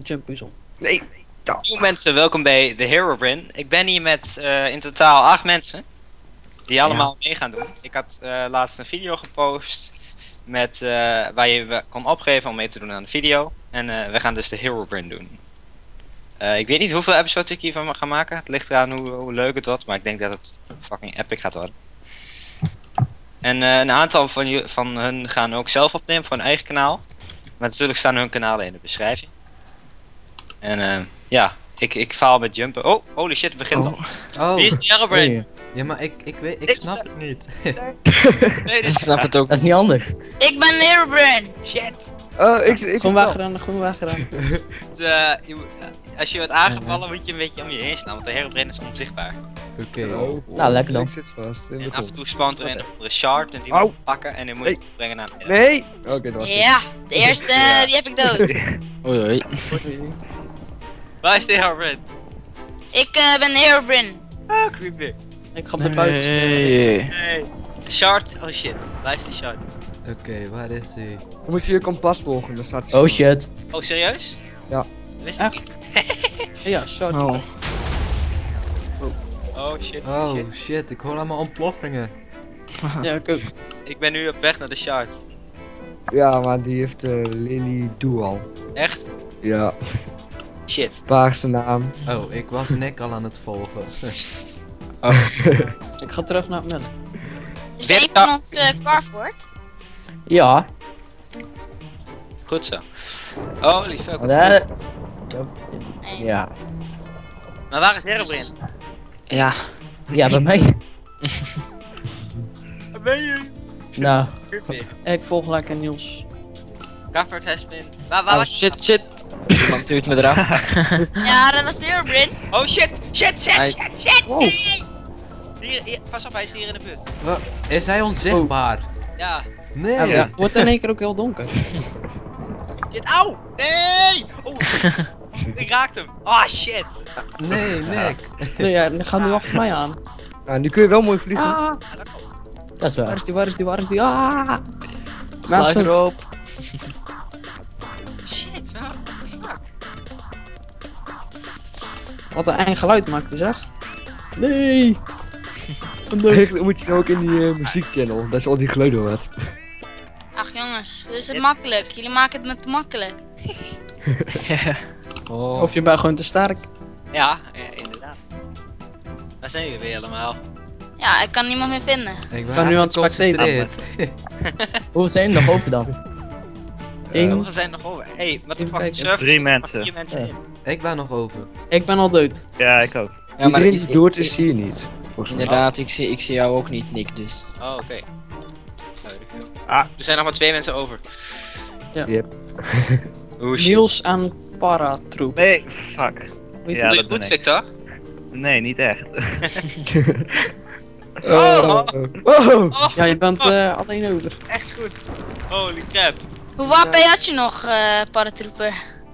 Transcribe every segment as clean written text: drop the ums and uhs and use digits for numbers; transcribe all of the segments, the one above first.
jump puzzel. Nee. Hallo mensen, welkom bij de Herobrine. Ik ben hier met in totaal 8 mensen. Die allemaal mee gaan doen. Ik had laatst een video gepost met, waar je kon opgeven om mee te doen aan de video. En we gaan dus de Herobrine doen. Ik weet niet hoeveel episodes ik hiervan ga maken. Het ligt eraan hoe leuk het wordt, maar ik denk dat het fucking epic gaat worden. En een aantal van hun gaan ook zelf opnemen voor hun eigen kanaal. Maar natuurlijk staan hun kanalen in de beschrijving. En ja, ik faal met jumpen. Oh, holy shit, het begint al. Oh. Wie is de Herobrine? Ja, maar ik snap het niet. Nee, Ik snap het ook. Dat is niet handig. Ik ben Herobrine. shit. Gewoon wegrennen, gewoon wegrennen. Als je wordt aangevallen moet je een beetje om je heen staan, want de Herobrine is onzichtbaar. Oké. Nou, lekker dan. Ik zit vast in de En af en grond. toe spawnt er een andere shard en die Au. moet je pakken en dan moet je het brengen naar beneden. Nee! Oké, dat was het. Ja, de eerste die heb ik dood. Oei oei. Waar is de Herobrine? Ik ben Herobrine. Ah, creepy. Ik ga op de buitenste. Nee. Nee. De shard? Oh shit, waar is de shard? Oké, waar is hij? Dan moet je je kompas volgen, dan staat hij Oh zo. shit. Oh, serieus? Ja. Dat wist ik Echt? niet. Ja, short. Oh. Oh shit. Oh shit. shit, ik hoor allemaal ontploffingen. Ja, ik ook. Ik ben nu op weg naar de shard. Ja, maar die heeft Lily Dual. Echt? Ja, Shit. paarse naam. Oh, ik was Nick al aan het volgen. Ik ga terug naar het midden. Is een van ons Carford? Ja. Goed zo. Holy fuck. wat Nee. goed. Ja. Maar waar is Herobrine? Ja. Ja, bij mij. Waar ben je? Nou, Creepy. ik volg lekker Niels. Covered has been... Waar Oh was... shit. Iemand duwt me eraf. Ja, dat was de Herobrine. Oh shit! Shit! Hij- Shit! Wow. Nee! Hier, pas op, hij is hier in de buurt. Wat? Is hij onzichtbaar? Ja. Nee! Ja, het wordt in één keer ook heel donker. Shit, auw! Nee! Oh, ik raakte hem. Ah, shit! Nee, Nick! Nee, ja, die gaat nu achter mij aan. Nou, nu kun je wel mooi vliegen. Ah. Ja, dat klopt. Dat is waar. Waar is die, waar is die, waar is die? Ah. Slag Mensen. erop. Shit, wat? Fuck. Wat een eng geluid maakt hij, zeg. Nee. Dan moet je nou ook in die muziekchannel, dat je al die geluiden hoort. Ach jongens, dit is het makkelijk. Jullie maken het me te makkelijk. Oh. Of je bent gewoon te sterk. Ja, inderdaad. Waar zijn jullie weer allemaal? Ja, ik kan niemand meer vinden. Ik ben nu aan het geconcentreerd. Hoeveel zijn er nog over dan? Eén. Hoeveel zijn er nog over? Hey, wat de Even fuck? kijken. Surf 3 mensen. 4 mensen Ja. in. Ik ben nog over. Ik ben al dood. Ja, ik ook. Ja, maar Iedereen die dood is, zie je niet. Volgens mij. inderdaad, ik zie jou ook niet, Nick, dus. Oh, oké. Ah. Er zijn nog maar 2 mensen over. Yep. Oeh, shit. Niels en Paratroep. Nee, fuck. Weet Ja, Doe je dat goed, ben ik. Victor? Nee, niet echt. Oh. Ja, je bent alleen over. Echt goed. Holy crap. Hoeveel AP had je nog, paratrooper?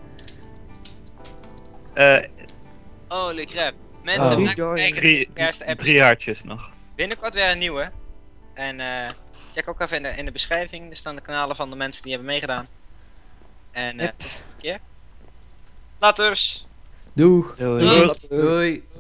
Holy crap. Mensen, Oh. we gaan kijken naar de eerste app. 3 hartjes nog. Binnenkort weer een nieuwe. En check ook even in de beschrijving. Er staan de kanalen van de mensen die hebben meegedaan. En tot een keer. Laters! Doeg. Doei. Doei. Doei!